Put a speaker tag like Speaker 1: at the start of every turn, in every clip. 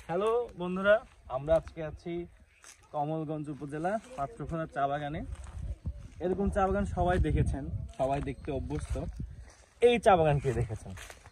Speaker 1: Hello বন্ধুরা, আমরা আজকে আছি কমলগঞ্জ উপজেলা পাত্রখোলা চা বাগানে। এরকম চা বাগান সবাই দেখেছেন, সবাই দেখতে অভ্যস্ত। এই চা বাগান কে দেখেছেন?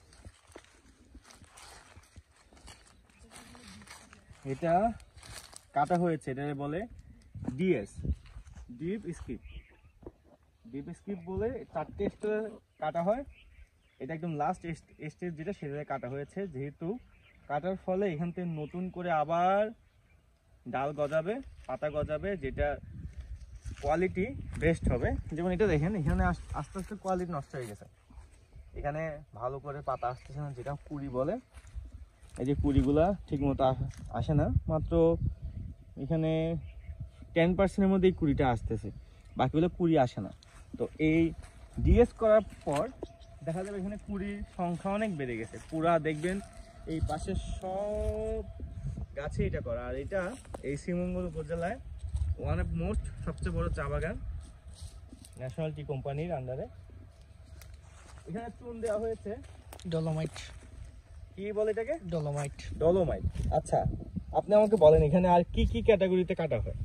Speaker 1: এটা কাটা হয়েছে, এটা বলে DS, deep skip. Deep skip বলে 4টে স্টেজে কাটা হয়। এটা একদম লাস্ট স্টেজ যেটা, সেটাতে কাটা হয়েছে। যেহেতু কাটার ফলে এখান থেকে নতুন করে আবার ডাল গজাবে, পাতা গজাবে, যেটা কোয়ালিটি বেস্ট হবে। যেমন এটা দেখেন, এখানে আস্তে আস্তে কোয়ালিটি নষ্ট হয়ে গেছে। এখানে ভালো করে পাতা আসতেছে না, যেটা কুড়ি বলে। এই যে কুড়িগুলা ঠিক মতো আসে না, মাত্র এখানে 10%-এর মধ্যে এই কুড়িটা আসতেছে, বাকিগুলো কুড়ি আসে না। তো এই ডিএস করার পর দেখা যাবে এখানে কুড়ির সংখ্যা অনেক বেড়ে গেছে। পুরা দেখবেন এই পাশে সব গাছে এটা করা। আর এটা এই শ্রীমঙ্গল উপজেলায় ওয়ান অফ মোস্ট সবচেয়ে বড় চা বাগান, ন্যাশনাল টি কোম্পানির আন্ডারে। এখানে চুন দেওয়া হয়েছে
Speaker 2: ডলোমাইট।
Speaker 1: কি বলে এটাকে?
Speaker 2: ডলোমাইট।
Speaker 1: ডলোমাইট। আচ্ছা, আপনি আমাকে বলেন এখানে আর কি কি ক্যাটাগরিতে কাটা হয়?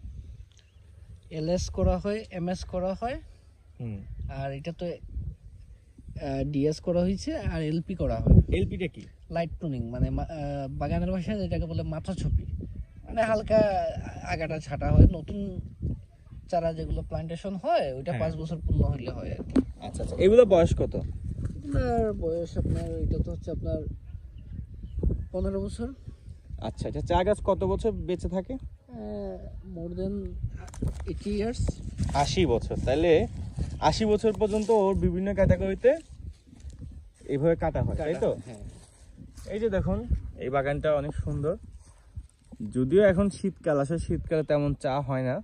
Speaker 2: এলএস করা হয়, এমএস করা হয়, আর এটা তো ডিএস করা হয়েছে, আর এলপি করা হয়।
Speaker 1: এলপিটা কি?
Speaker 2: লাইট প্রুনিং, মানে বাগানের ভাষায় যেটাকে বলে মাথা ছপি, মানে হালকা আগাটা ছাটা হয়। নতুন চারা যেগুলো প্লান্টেশন হয়, ওইটা 5 বছর পূর্ণ হইলে হয় আর কি।
Speaker 1: আচ্ছা আচ্ছা, এগুলো বয়স কত?
Speaker 2: এগুলোর বয়স আপনার, এটা তো হচ্ছে আপনার 15 বছর।
Speaker 1: আচ্ছা, এটা চা গাছ কত বছর বেঁচে থাকে?
Speaker 2: মোর দেন 80 ইয়ার্স।
Speaker 1: 80 বছর। তাহলে 80 বছর পর্যন্ত ওর বিভিন্ন ক্যাটাগরিতে এইভাবে কাটা হয়, তাই তো?
Speaker 2: হ্যাঁ।
Speaker 1: এই যে দেখুন, এই বাগানটা অনেক সুন্দর। যদিও এখন শীতকাল আসে, শীতকালে তেমন চা হয় না।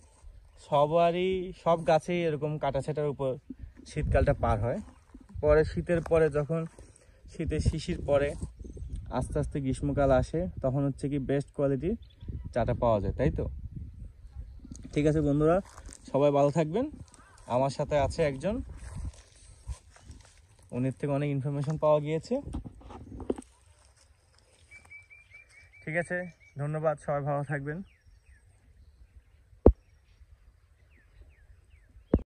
Speaker 1: সব গাছেই এরকম কাটা ছাটার উপর শীতকালটা পার হয়। পরে শীতের পরে, যখন শীতের শিশির পরে আস্তে আস্তে গ্রীষ্মকাল আসে, তখন হচ্ছে কি বেস্ট কোয়ালিটির চাটা পাওয়া যায়, তাই তো? ঠিক আছে বন্ধুরা, সবাই ভালো থাকবেন। আমার সাথে আছে একজন, উনির থেকে অনেক ইনফরমেশন পাওয়া গিয়েছে। ঠিক আছে, ধন্যবাদ, সবাই ভালো থাকবেন।